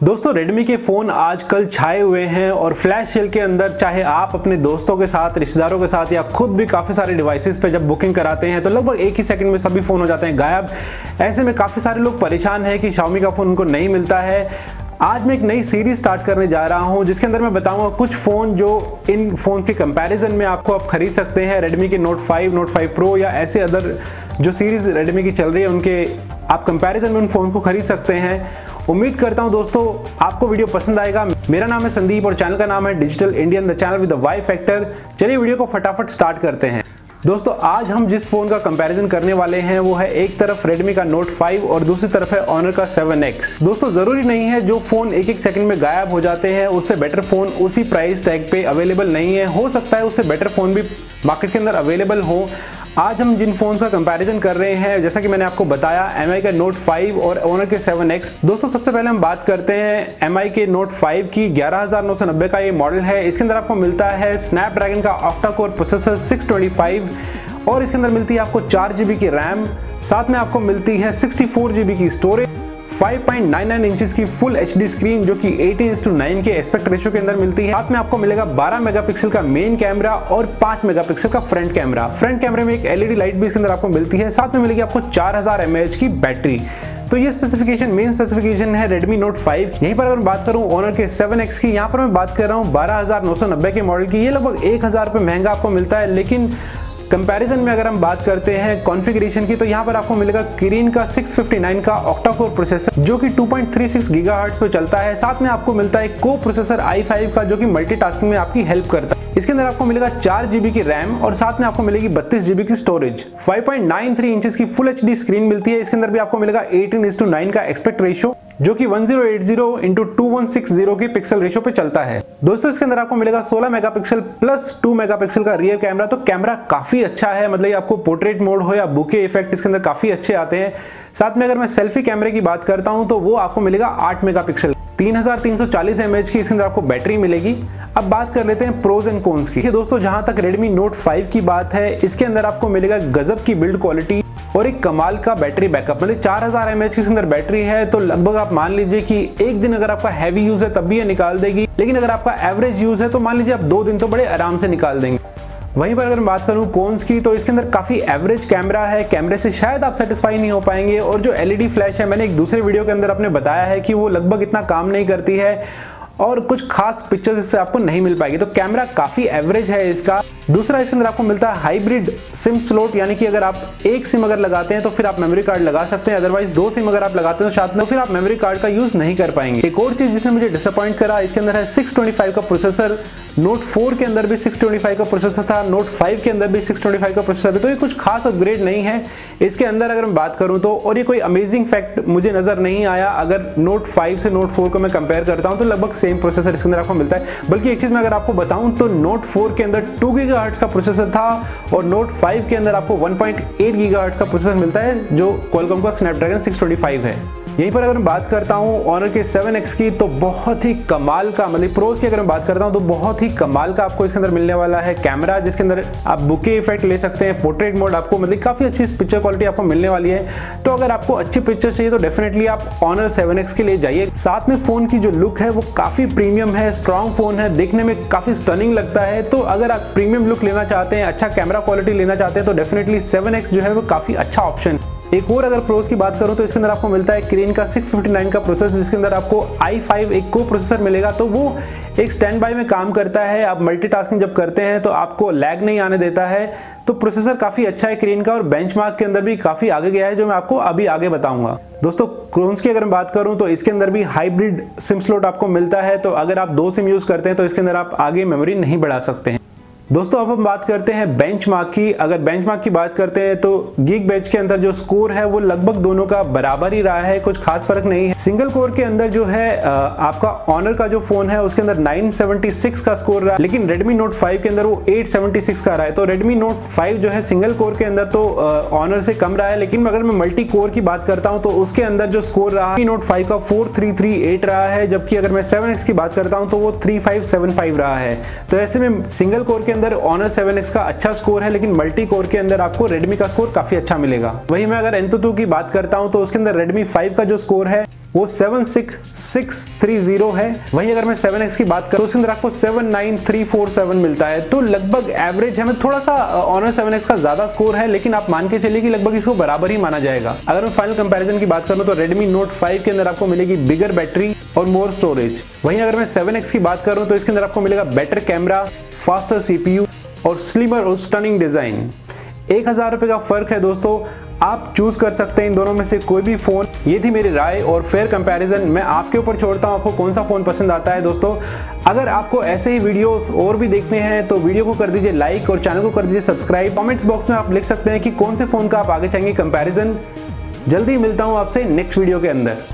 दोस्तों Redmi के phone आजकल छाए हुए हैं और फ्लैश सेल के अंदर चाहे आप अपने दोस्तों के साथ, रिश्तेदारों के साथ या खुद भी काफ़ी सारे डिवाइसेस पे जब बुकिंग कराते हैं तो लगभग एक ही सेकंड में सभी फ़ोन हो जाते हैं गायब। ऐसे में काफ़ी सारे लोग परेशान हैं कि Xiaomi का फ़ोन उनको नहीं मिलता है। आज मैं एक नई सीरीज स्टार्ट करने जा रहा हूं जिसके अंदर मैं बताऊंगा कुछ फ़ोन जो इन फ़ोन्स के कंपैरिजन में आपको आप खरीद सकते हैं। Redmi के Note 5, Note 5 Pro या ऐसे अदर जो सीरीज़ Redmi की चल रही है उनके आप कंपैरिजन में उन फ़ोन को खरीद सकते हैं। उम्मीद करता हूं दोस्तों आपको वीडियो पसंद आएगा। मेरा नाम है संदीप और चैनल का नाम है digital Indian, the channel with the Y factor. चलिए वीडियो को फटाफट स्टार्ट करते हैं। दोस्तों आज हम जिस फ़ोन का कंपैरिजन करने वाले हैं वो है एक तरफ Redmi का Note 5 और दूसरी तरफ है Honor का 7X। दोस्तों ज़रूरी नहीं है जो फ़ोन एक सेकंड में गायब हो जाते हैं उससे बेटर फ़ोन उसी प्राइस टैग पे अवेलेबल नहीं है। हो सकता है उससे बेटर फ़ोन भी मार्केट के अंदर अवेलेबल हो। आज हम जिन फ़ोन्स का कंपैरिजन कर रहे हैं जैसा कि मैंने आपको बताया MI का Note 5 और Honor के 7X। दोस्तों सबसे पहले हम बात करते हैं MI के Note 5 की। 11990 का ये मॉडल है। इसके अंदर आपको मिलता है स्नैपड्रैगन का ऑक्टा कोर प्रोसेसर 625 और इसके अंदर मिलती है आपको 4GB की रैम, साथ में आपको मिलती है 64GB की स्टोरेज, 5.99 इंचेस की फुल HD स्क्रीन जो कि 18:9 के एस्पेक्ट रेशियो के अंदर मिलती है। साथ में आपको मिलेगा 12 मेगापिक्सल का मेन कैमरा और 5 मेगापिक्सल का फ्रंट कैमरा। फ्रंट कैमरे में एक LED लाइट भी इसके अंदर आपको मिलती है। साथ में मिलेगी आपको 4000 mAh की बैटरी। तो ये स्पेसिफिकेशन मेन स्पेसिफिकेशन है Redmi Note 5। यहीं पर अगर मैं बात करूं Honor के 7X की, यहाँ पर मैं बात कर रहा हूँ 12990 के मॉडल की। ये लगभग 1000 रुपये महंगा आपको मिलता है, लेकिन कंपैरिजन में अगर हम बात करते हैं कॉन्फ़िगरेशन की तो यहाँ पर आपको मिलेगा Kirin का 659 का ऑक्टा कोर प्रोसेसर जो कि 2.36 गीगाहर्ट्ज़ पे चलता है। साथ में आपको मिलता है को प्रोसेसर i5 का जो कि मल्टीटास्किंग में आपकी हेल्प करता है। इसके अंदर आपको मिलेगा 4GB की रैम और साथ में आपको मिलेगी 32GB की स्टोरेज। 5.93 इंचेस की फुल HD स्क्रीन मिलती है। इसके अंदर भी आपको मिलेगा 18:9 का एस्पेक्ट रेशियो जो कि 1080x2160 के पिक्सल रेशियो पे चलता है। दोस्तों इसके अंदर आपको मिलेगा 16 मेगापिक्सल प्लस 2 मेगापिक्सल का रियर कैमरा। तो कैमरा काफी अच्छा है, मतलब ये आपको पोर्ट्रेट मोड हो या बुके इफेक्ट इसके अंदर काफी अच्छे आते हैं। साथ में अगर मैं सेल्फी कैमरे की बात करता हूं तो वो आपको मिलेगा 8 मेगापिक्सल, 3340 mAh की इसके अंदर आपको बैटरी मिलेगी। अब बात कर लेते हैं प्रोज एंड कॉन्स की। दोस्तों जहां तक Redmi Note 5 की बात है, इसके अंदर आपको मिलेगा गजब की बिल्ड क्वालिटी और एक कमाल का बैटरी बैकअप। मतलब 4000 mAh की इसके अंदर बैटरी है तो लगभग आप मान लीजिए कि एक दिन अगर आपका हैवी यूज है तब भी ये निकाल देगी, लेकिन अगर आपका एवरेज यूज है तो मान लीजिए आप 2 दिन तो बड़े आराम से निकाल देंगे। वहीं पर अगर मैं बात करूं कॉन्स की तो इसके अंदर काफी एवरेज कैमरा है। कैमरे से शायद आप सेटिस्फाई नहीं हो पाएंगे और जो LED फ्लैश है मैंने एक दूसरे वीडियो के अंदर आपने बताया है कि वो लगभग इतना काम नहीं करती है और कुछ खास पिक्चर्स इससे आपको नहीं मिल पाएगी। तो कैमरा काफी एवरेज है इसका। दूसरा इसके अंदर आपको मिलता है हाइब्रिड सिम स्लॉट, यानी कि अगर आप एक सिम अगर लगाते हैं तो फिर आप मेमोरी कार्ड लगा सकते हैं, अदरवाइज 2 सिम अगर आप लगाते हैं तो साथ में फिर आप मेमोरी कार्ड का यूज नहीं कर पाएंगे। एक और चीज जिसने मुझे डिसअपॉइंट करा, इसके अंदर है 625 का प्रोसेसर। Note 4 के अंदर भी 625 का प्रोसेसर था, Note 5 के अंदर भी 625 का प्रोसेसर है। तो ये कुछ खास अपग्रेड नहीं है इसके अंदर अगर मैं बात करूं तो, और ये कोई अमेजिंग फैक्ट मुझे नजर नहीं आया। अगर Note 5 से Note 4 को मैं कंपेयर करता हूं तो लगभग सेम प्रोसेसर इसके अंदर आपको मिलता है। बल्कि एक चीज मैं अगर आपको बताऊं तो Note 4 के अंदर 2 गीगाहर्ट्ज़ का प्रोसेसर था और Note 5 के अंदर आपको 1.8 गीगाहर्ट्ज़ का प्रोसेसर मिलता है जो Qualcomm का स्नैपड्रैगन 625 है। यहीं पर अगर मैं बात करता हूं Honor के 7X की तो बहुत ही कमाल का, मतलब प्रोज की अगर मैं बात करता हूं तो बहुत ही कमाल का आपको इसके अंदर मिलने वाला है कैमरा, जिसके अंदर आप बुके इफेक्ट ले सकते हैं, पोर्ट्रेट मोड आपको, मतलब काफी अच्छी पिक्चर क्वालिटी आपको मिलने वाली है। तो अगर आपको अच्छी पिक्चर चाहिए तो डेफिनेटली आप Honor 7X के लिए जाइए। साथ में फोन की जो लुक है वो काफी प्रीमियम है, स्ट्रॉन्ग फोन है, देखने में काफी स्टनिंग लगता है। तो अगर आप प्रीमियम लुक लेना चाहते हैं, अच्छा कैमरा क्वालिटी लेना चाहते हैं तो डेफिनेटली 7X जो है वो काफी अच्छा ऑप्शन है। एक और अगर प्रोस की बात करूं तो इसके अंदर आपको मिलता है Kirin का 659 का प्रोसेसर, जिसके अंदर आपको i5 एक को प्रोसेसर मिलेगा। तो वो एक स्टैंड बाय में काम करता है, आप मल्टीटास्किंग जब करते हैं तो आपको लैग नहीं आने देता है। तो प्रोसेसर काफी अच्छा है Kirin का और बेंचमार्क के अंदर भी काफी आगे गया है, जो मैं आपको अभी आगे बताऊंगा। दोस्तों क्रोन्स की अगर मैं बात करूं तो इसके अंदर भी हाइब्रिड सिम स्लॉट आपको मिलता है। तो अगर आप 2 सिम यूज करते हैं तो इसके अंदर आप आगे मेमोरी नहीं बढ़ा सकते हैं। दोस्तों अब हम बात करते हैं बेंचमार्क की। अगर बेंचमार्क की बात करते हैं तो Geekbench के अंदर जो स्कोर है वो लगभग दोनों का बराबर ही रहा है, कुछ खास फर्क नहीं है। सिंगल कोर के अंदर जो है आपका Honor का जो फोन है उसके अंदर 976 का स्कोर रहा है, लेकिन Redmi Note 5 के अंदर वो 876 का रहा है। तो Redmi Note 5 जो है सिंगल कोर के अंदर तो Honor से कम रहा है, लेकिन अगर मैं मल्टी कोर की बात करता हूँ तो उसके अंदर जो स्कोर रहा है Note 5 का 4338 रहा है, जबकि अगर मैं 7X की बात करता हूँ तो वो 3575 रहा है। तो ऐसे में सिंगल कोर के अंदर Honor 7X का अच्छा स्कोर है, लेकिन मल्टी कोर के अंदर आपको Redmi का स्कोर काफी अच्छा मिलेगा। वहीं मैं अगर Antutu की बात करता हूं तो उसके अंदर Redmi 5 का जो स्कोर है वो 76630 है। वहीं अगर मैं 7X की बात करूं तो उसके अंदर आपको 79347 मिलता है। तो लगभग एवरेज है, थोड़ा सा Honor 7X का ज्यादा स्कोर है, लेकिन आप मान के चलिए कि लगभग इसको बराबर ही माना जाएगा। अगर मैं फाइनल कंपैरिजन की बात करूं तो Redmi Note 5 के अंदर आपको मिलेगी बिगर बैटरी और मोर स्टोरेज। वहीं अगर मैं 7X की बात करूं तो इसके अंदर आपको मिलेगा बेटर कैमरा, फास्टर CPU और स्लिमर और स्टनिंग डिजाइन। 1000 रुपए का फर्क है दोस्तों, आप चूज कर सकते हैं इन दोनों में से कोई भी फोन। ये थी मेरी राय और फेयर कंपैरिजन। मैं आपके ऊपर छोड़ता हूं आपको कौन सा फोन पसंद आता है दोस्तों। अगर आपको ऐसे ही वीडियोस और भी देखने हैं तो वीडियो को कर दीजिए लाइक और चैनल को कर दीजिए सब्सक्राइब। कमेंट्स बॉक्स में आप लिख सकते हैं कि कौन से फोन का आप आगे चाहेंगे कंपैरिजन। जल्दी मिलता हूं आपसे नेक्स्ट वीडियो के अंदर।